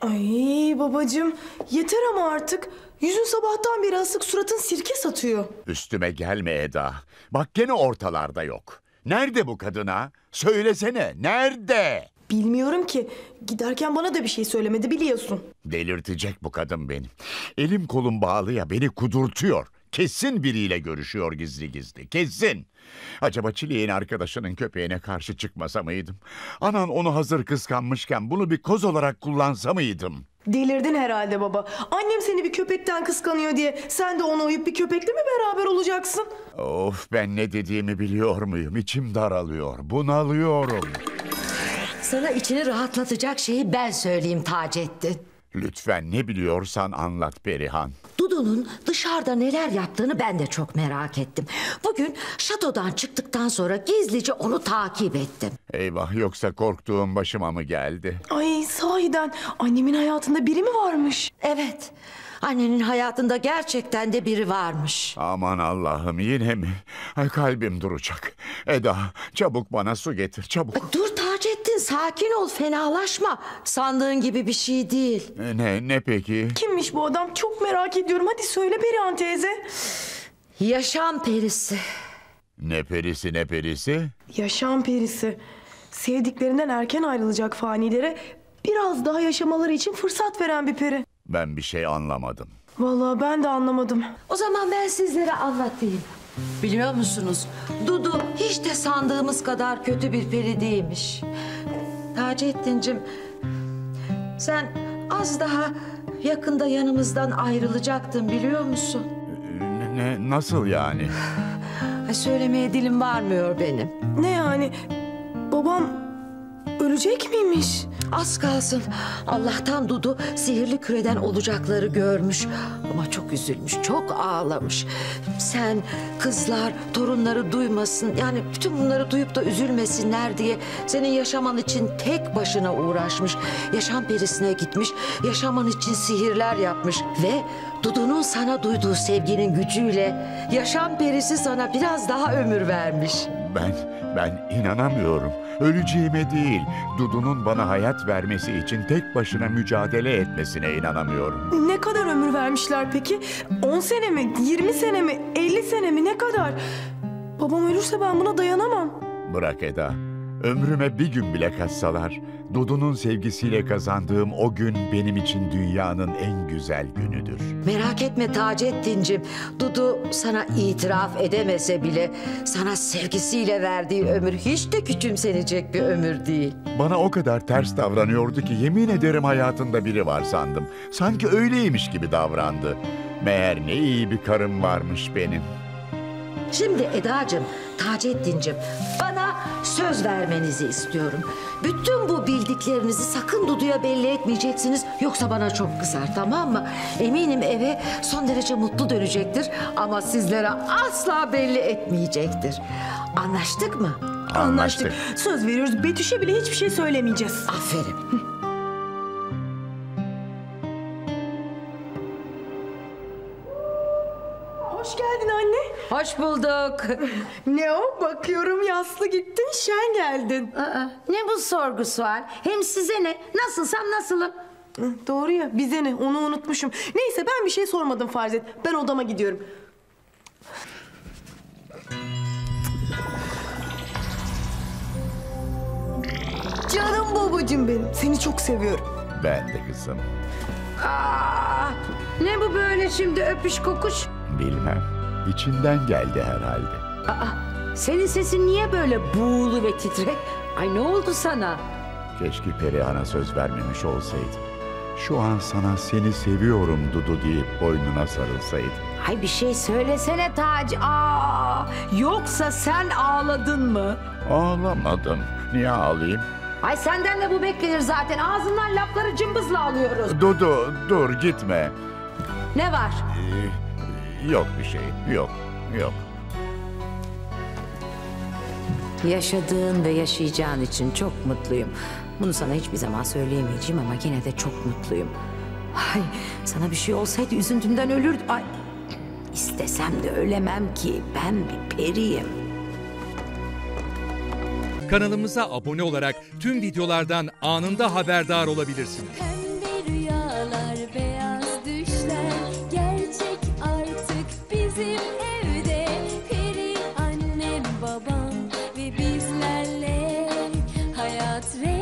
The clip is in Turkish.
Ay babacığım, yeter ama artık. Yüzün sabahtan beri asık, suratın sirke satıyor. Üstüme gelme Eda. Bak gene ortalarda yok. Nerede bu kadına? Söylesene, nerede? Bilmiyorum ki. Giderken bana da bir şey söylemedi, biliyorsun. Delirtecek bu kadın beni. Elim kolum bağlı ya, beni kudurtuyor. Kesin biriyle görüşüyor gizli gizli, kesin. Acaba Çilek'in arkadaşının köpeğine karşı çıkmasa mıydım? Anan onu hazır kıskanmışken bunu bir koz olarak kullansa mıydım? Delirdin herhalde baba. Annem seni bir köpekten kıskanıyor diye sen de ona uyup bir köpekle mi beraber olacaksın? Of, ben ne dediğimi biliyor muyum? İçim daralıyor, bunalıyorum. Sana içini rahatlatacak şeyi ben söyleyeyim Taceddin. Lütfen ne biliyorsan anlat Perihan. Dudu'nun dışarıda neler yaptığını ben de çok merak ettim. Bugün şatodan çıktıktan sonra gizlice onu takip ettim. Eyvah, yoksa korktuğum başıma mı geldi? Ay sahiden annemin hayatında biri mi varmış? Evet, annenin hayatında gerçekten de biri varmış. Aman Allah'ım, yine mi? Ay, kalbim duracak. Eda, çabuk bana su getir, çabuk. Dur Taceddin, sakin ol, fenalaşma. Sandığın gibi bir şey değil. Ne peki? Kimmiş bu adam? Çok merak ediyorum. Hadi söyle Perihan teyze. Yaşam perisi. Ne perisi, ne perisi? Yaşam perisi. Sevdiklerinden erken ayrılacak fanilere biraz daha yaşamaları için fırsat veren bir peri. Ben bir şey anlamadım. Vallahi ben de anlamadım. O zaman ben sizlere anlatayım. Biliyor musunuz? Dudu hiç de sandığımız kadar kötü bir peri değilmiş. Taceddin'cim, sen az daha yakında yanımızdan ayrılacaktın, biliyor musun? Nasıl yani? Söylemeye dilim varmıyor benim. Ne yani? Babam ölecek miymiş? Az kalsın. Allah'tan Dudu sihirli küreden olacakları görmüş. Ama çok üzülmüş, çok ağlamış. Sen, kızlar, torunları duymasın, yani bütün bunları duyup da üzülmesinler diye senin yaşaman için tek başına uğraşmış. Yaşam perisine gitmiş, yaşaman için sihirler yapmış. Ve Dudu'nun sana duyduğu sevginin gücüyle yaşam perisi sana biraz daha ömür vermiş. Ben inanamıyorum. Öleceğime değil, Dudu'nun bana hayat vermesi için tek başına mücadele etmesine inanamıyorum. Ne kadar ömür vermişler peki? 10 sene mi? 20 sene mi? 50 sene mi? Ne kadar? Babam ölürse ben buna dayanamam. Bırak Eda, ömrüme bir gün bile katsalar, Dudu'nun sevgisiyle kazandığım o gün benim için dünyanın en güzel günüdür. Merak etme Taceddin'cim. Dudu sana itiraf edemese bile sana sevgisiyle verdiği ömür hiç de küçümsenecek bir ömür değil. Bana o kadar ters davranıyordu ki yemin ederim hayatında biri var sandım. Sanki öyleymiş gibi davrandı. Meğer ne iyi bir karım varmış benim. Şimdi Edacığım, Taceddin'cim, bana söz vermenizi istiyorum. Bütün bu bildiklerinizi sakın Dudu'ya belli etmeyeceksiniz. Yoksa bana çok kızar, tamam mı? Eminim eve son derece mutlu dönecektir. Ama sizlere asla belli etmeyecektir. Anlaştık mı? Anlaştık. Söz veriyoruz. Betüş'e bile hiçbir şey söylemeyeceğiz. Aferin. Hoş geldin anne. Hoş bulduk. Ne o? Bakıyorum yaslı gittin, şen geldin. Ne bu sorgu sual? Hem size ne? Nasılsam nasılım? Doğru ya, bize ne? Onu unutmuşum. Neyse, ben bir şey sormadım farz et. Ben odama gidiyorum. Canım babacığım benim. Seni çok seviyorum. Ben de kızım. Ne bu böyle şimdi öpüş kokuş? Bilmem. İçinden geldi herhalde. Senin sesin niye böyle buğulu ve titrek? Ay ne oldu sana? Keşke Perihan'a söz vermemiş olsaydım. Şu an sana seni seviyorum Dudu deyip boynuna sarılsaydım. Ay bir şey söylesene Taci. Yoksa sen ağladın mı? Ağlamadım. Niye ağlayayım? Ay senden de bu beklenir zaten. Ağzından lafları cımbızla alıyoruz. Dudu, dur gitme. Ne var? Yok bir şey, yok. Yaşadığın ve yaşayacağın için çok mutluyum. Bunu sana hiçbir zaman söyleyemeyeceğim ama yine de çok mutluyum. Ay, sana bir şey olsaydı üzüntümden ölürdüm. Ay, istesem de ölemem ki. Ben bir periyim. Kanalımıza abone olarak tüm videolardan anında haberdar olabilirsiniz. Pembe hasret